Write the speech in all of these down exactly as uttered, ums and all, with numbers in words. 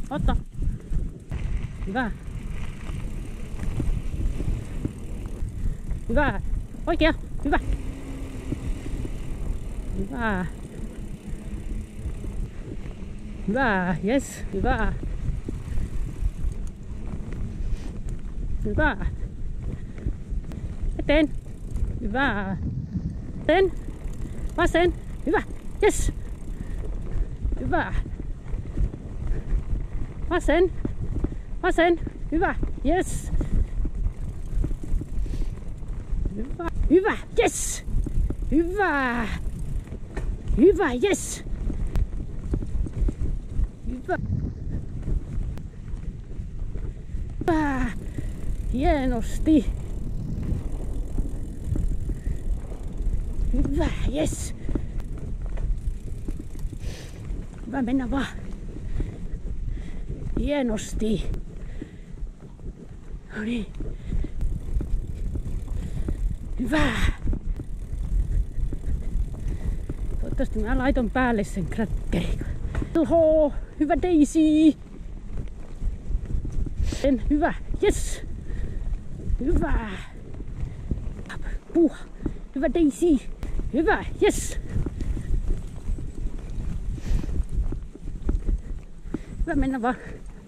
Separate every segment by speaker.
Speaker 1: Otta. Hyvä. Hyvä. Oikea. Hyvä. Hyvä. Hyvä. Yes. Hyvä. Hyvä. Eteen. Hyvä. Eteen. Vasen. Hyvä. Yes. Hyvä. Vasen. Vasen. Hyvä. Yes. Hyvä. Hyvä. Yes. Hyvä. Hyvä. Yes. Hyvä. Hyvä. Hienosti. Hyvä. Yes. Hyvä, mennä vaan. Hienosti. No niin. Hyvä. Toivottavasti mä laitan päälle sen kräkkerin. Welho, hyvä Daisy. Sen, hyvä, yes. Hyvä. Puh. Hyvä Daisy. Hyvä, yes. Hyvä, mennä vaan.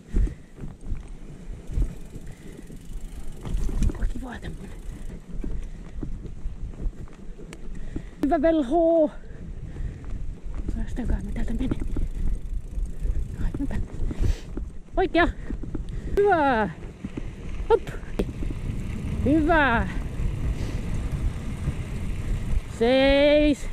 Speaker 1: Kivaa tämmönen. Hyvä Welho. Päästäänköhän mä täältä menen? Aivan. Oikea. Hyvä. Hop. Hyvä. Seis.